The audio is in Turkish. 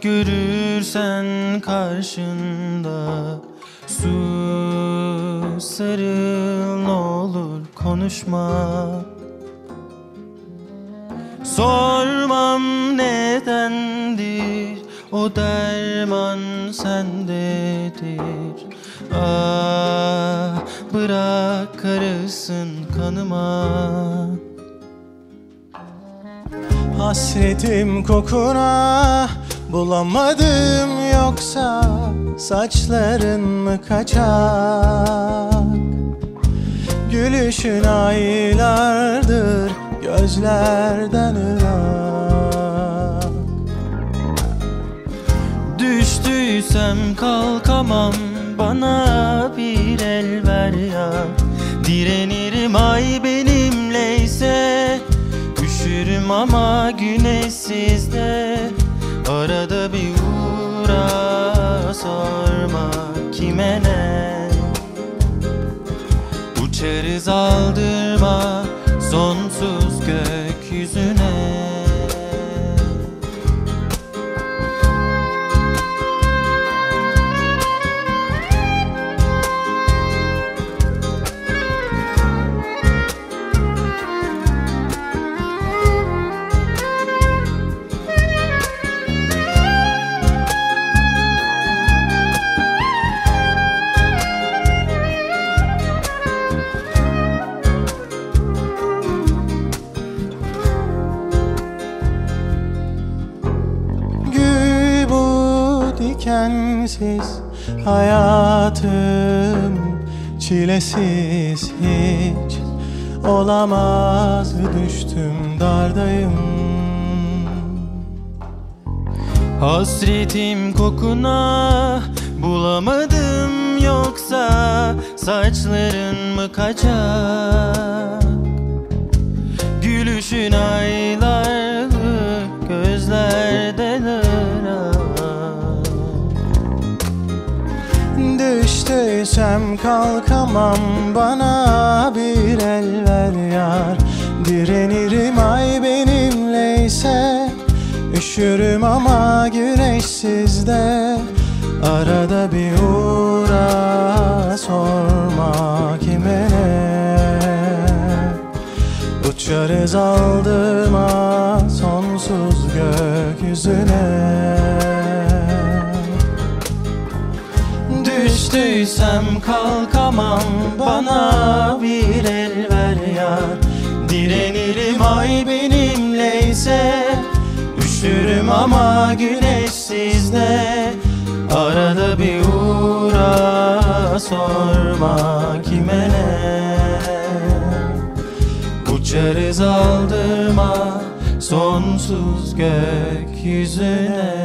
görürsen karşında sus, sarıl, ne olur konuşma. Sormam nedendir, o derman sendedir. Ah, bırak karışsın kanıma. Hasretim kokuna bulamadım, yoksa saçların mı kaçak? Gülüşün aylardır gözlerden ırak. Düştüysem kalkamam, bana bir el ver ya. Direnirim ay benimleyse, üşürüm ama güneşsizde. Arada bir uğra, sorma kime ne. Uçarız aldırma sonsuz gökyüzüne. Dikensiz hayatım, çilesiz hiç olamaz, düştüm dardayım. Hasretim kokuna bulamadım, yoksa saçların mı kaçak? Gülüşün aylarlık gözlerden ırak. Düştüysem kalkamam, bana bir el ver yar. Direnirim ay benimleyse, üşürüm ama güneşsizde. Arada bir uğra, sorma kime ne. Uçarız aldırma sonsuz gökyüzüne. Düştüysem kalkamam, bana bir el ver yar. Direnirim ay benimleyse, üşürüm ama güneşsizde. Arada bir uğra, sorma kime ne. Uçarız aldırma sonsuz gökyüzüne.